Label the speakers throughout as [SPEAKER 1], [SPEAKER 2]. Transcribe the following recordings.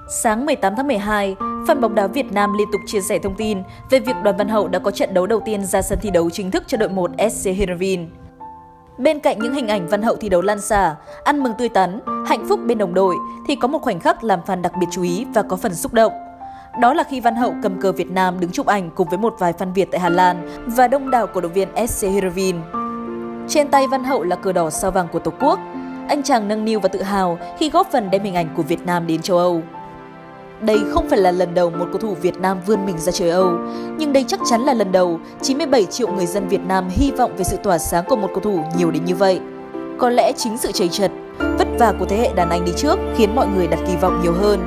[SPEAKER 1] Sáng 18 tháng 12, Fan bóng đá Việt Nam liên tục chia sẻ thông tin về việc Đoàn Văn Hậu đã có trận đấu đầu tiên ra sân thi đấu chính thức cho đội 1 SC Heerenveen. Bên cạnh những hình ảnh Văn Hậu thi đấu lan xả, ăn mừng tươi tắn, hạnh phúc bên đồng đội thì có một khoảnh khắc làm fan đặc biệt chú ý và có phần xúc động. Đó là khi Văn Hậu cầm cờ Việt Nam đứng chụp ảnh cùng với một vài fan Việt tại Hà Lan và đông đảo cổ động viên SC Heerenveen. Trên tay Văn Hậu là cờ đỏ sao vàng của Tổ quốc. Anh chàng nâng niu và tự hào khi góp phần đem hình ảnh của Việt Nam đến châu Âu. Đây không phải là lần đầu một cầu thủ Việt Nam vươn mình ra trời Âu, nhưng đây chắc chắn là lần đầu 97 triệu người dân Việt Nam hy vọng về sự tỏa sáng của một cầu thủ nhiều đến như vậy. Có lẽ chính sự chầy chật, vất vả của thế hệ đàn anh đi trước khiến mọi người đặt kỳ vọng nhiều hơn.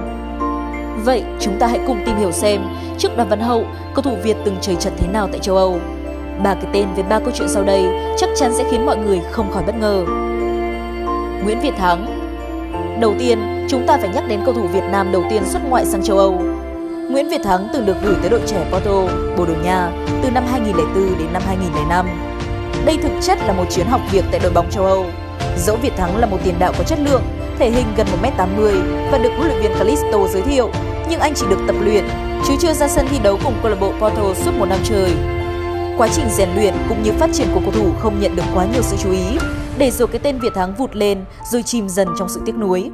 [SPEAKER 1] Vậy chúng ta hãy cùng tìm hiểu xem trước Đoàn Văn Hậu, cầu thủ Việt từng chầy chật thế nào tại châu Âu. 3 cái tên với 3 câu chuyện sau đây chắc chắn sẽ khiến mọi người không khỏi bất ngờ. Nguyễn Việt Thắng. Đầu tiên, chúng ta phải nhắc đến cầu thủ Việt Nam đầu tiên xuất ngoại sang châu Âu. Nguyễn Việt Thắng từng được gửi tới đội trẻ Porto, Bồ Đào Nha từ năm 2004 đến năm 2005. Đây thực chất là một chuyến học việc tại đội bóng châu Âu. Dẫu Việt Thắng là một tiền đạo có chất lượng, thể hình gần 1m80 và được huấn luyện viên Calisto giới thiệu, nhưng anh chỉ được tập luyện, chứ chưa ra sân thi đấu cùng câu lạc bộ Porto suốt một năm trời. Quá trình rèn luyện cũng như phát triển của cầu thủ không nhận được quá nhiều sự chú ý, để rồi cái tên Việt Thắng vụt lên rồi chìm dần trong sự tiếc nuối.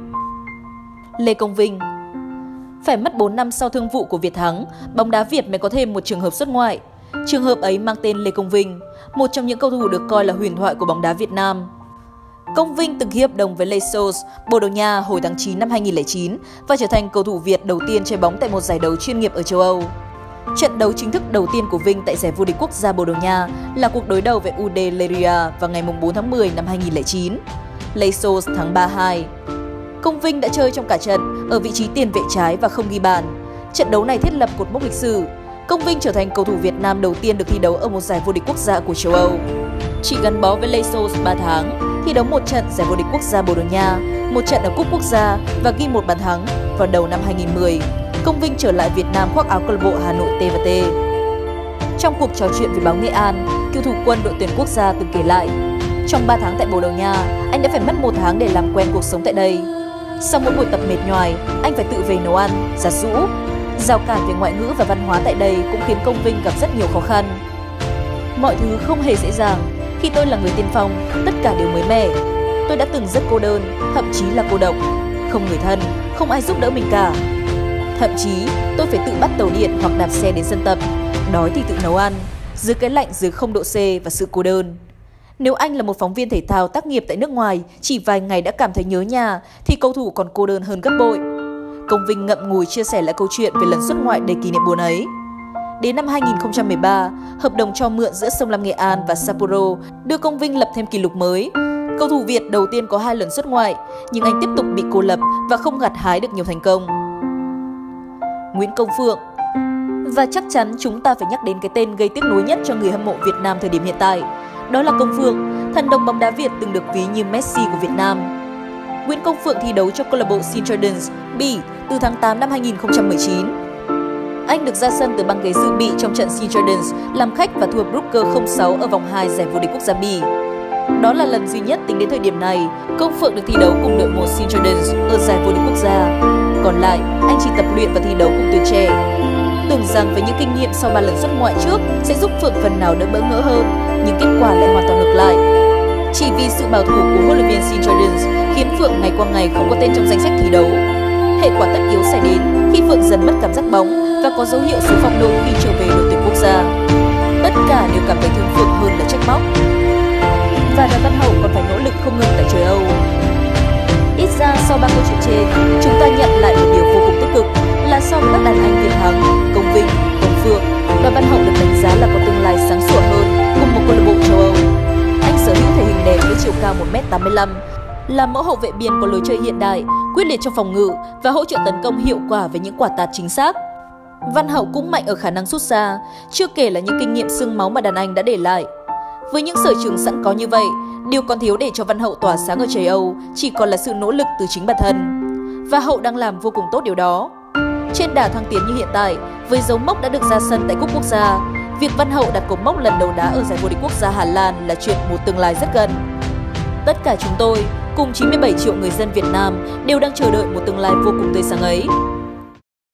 [SPEAKER 1] Lê Công Vinh. Phải mất 4 năm sau thương vụ của Việt Thắng, bóng đá Việt mới có thêm một trường hợp xuất ngoại. Trường hợp ấy mang tên Lê Công Vinh, một trong những cầu thủ được coi là huyền thoại của bóng đá Việt Nam. Công Vinh từng ký hợp đồng với Lesos, Bồ Đào Nha hồi tháng 9 năm 2009 và trở thành cầu thủ Việt đầu tiên chơi bóng tại một giải đấu chuyên nghiệp ở châu Âu. Trận đấu chính thức đầu tiên của Vinh tại giải vô địch quốc gia Bồ Đào Nha là cuộc đối đầu với UD Leiria vào ngày 4 tháng 10 năm 2009. Lesos thắng 3-2. Công Vinh đã chơi trong cả trận ở vị trí tiền vệ trái và không ghi bàn. Trận đấu này thiết lập cột mốc lịch sử. Công Vinh trở thành cầu thủ Việt Nam đầu tiên được thi đấu ở một giải vô địch quốc gia của châu Âu. Chỉ gắn bó với Lesos 3 tháng, thi đấu một trận giải vô địch quốc gia Bồ Đào Nha, một trận ở cúp quốc gia và ghi một bàn thắng vào đầu năm 2010. Công Vinh trở lại Việt Nam khoác áo câu lạc bộ Hà Nội T&T. Trong cuộc trò chuyện với báo Nghệ An, cựu thủ quân đội tuyển quốc gia từng kể lại, trong 3 tháng tại Bồ Đào Nha, anh đã phải mất 1 tháng để làm quen cuộc sống tại đây. Sau mỗi buổi tập mệt nhoài, anh phải tự về nấu ăn, giặt giũ. Rào cản về ngoại ngữ và văn hóa tại đây cũng khiến Công Vinh gặp rất nhiều khó khăn. Mọi thứ không hề dễ dàng. Khi tôi là người tiên phong, tất cả đều mới mẻ. Tôi đã từng rất cô đơn, thậm chí là cô độc. Không người thân, không ai giúp đỡ mình cả. Thậm chí, tôi phải tự bắt tàu điện hoặc đạp xe đến sân tập. Đói thì tự nấu ăn, dưới cái lạnh dưới 0 độ C và sự cô đơn. Nếu anh là một phóng viên thể thao tác nghiệp tại nước ngoài, chỉ vài ngày đã cảm thấy nhớ nhà, thì cầu thủ còn cô đơn hơn gấp bội. Công Vinh ngậm ngùi chia sẻ lại câu chuyện về lần xuất ngoại đầy kỷ niệm buồn ấy. Đến năm 2013, hợp đồng cho mượn giữa Sông Lam Nghệ An và Sapporo đưa Công Vinh lập thêm kỷ lục mới. Cầu thủ Việt đầu tiên có 2 lần xuất ngoại, nhưng anh tiếp tục bị cô lập và không gặt hái được nhiều thành công. Nguyễn Công Phượng. Và chắc chắn chúng ta phải nhắc đến cái tên gây tiếc nuối nhất cho người hâm mộ Việt Nam thời điểm hiện tại. Đó là Công Phượng, thần đồng bóng đá Việt từng được ví như Messi của Việt Nam. Nguyễn Công Phượng thi đấu cho câu lạc bộ Sint-Truidens, Bỉ từ tháng 8 năm 2019. Anh được ra sân từ băng ghế dự bị trong trận Sint-Truidens làm khách và thua Brugge 0-6 ở vòng 2 giải vô địch quốc gia Bỉ. Đó là lần duy nhất tính đến thời điểm này Công Phượng được thi đấu cùng đội 1 Sint-Truidens ở giải vô địch quốc gia. Còn lại, anh chỉ tập luyện và thi đấu cùng tuyển trẻ. Tưởng rằng với những kinh nghiệm sau 3 lần xuất ngoại trước sẽ giúp Phượng phần nào đỡ bỡ ngỡ hơn, nhưng kết quả lại hoàn toàn ngược lại. Chỉ vì sự bảo thủ của huấn luyện viên Sint-Truidens khiến Phượng ngày qua ngày không có tên trong danh sách thi đấu. Hệ quả tất yếu xảy đến khi Phượng dần mất cảm giác bóng và có dấu hiệu xuống phong độ khi trở về đội tuyển quốc gia. Tất cả đều cảm thấy thương Phượng hơn là trách móc. Và Đoàn Văn Hậu còn phải nỗ lực không ngừng tại châu Âu. Ít ra sau 3 câu chuyện trên, chúng ta nhận lại một điều vô cùng tích cực là sau các đàn anh Việt Thắng, Công Vinh, Công Phượng, Đoàn Văn Hậu được đánh giá là có tương lai sáng sủa hơn cùng một câu lạc bộ châu Âu. Anh sở hữu thể hình đẹp với chiều cao 1m85, là mẫu hậu vệ biên có lối chơi hiện đại, quyết liệt trong phòng ngự và hỗ trợ tấn công hiệu quả với những quả tạt chính xác. Văn Hậu cũng mạnh ở khả năng sút xa, chưa kể là những kinh nghiệm xương máu mà đàn anh đã để lại. Với những sở trường sẵn có như vậy, điều còn thiếu để cho Văn Hậu tỏa sáng ở châu Âu chỉ còn là sự nỗ lực từ chính bản thân. Và Hậu đang làm vô cùng tốt điều đó. Trên đà thăng tiến như hiện tại, với dấu mốc đã được ra sân tại cúp quốc gia, việc Văn Hậu đặt cột mốc lần đầu đá ở giải vô địch quốc gia Hà Lan là chuyện một tương lai rất gần. Tất cả chúng tôi, cùng 97 triệu người dân Việt Nam đều đang chờ đợi một tương lai vô cùng tươi sáng ấy.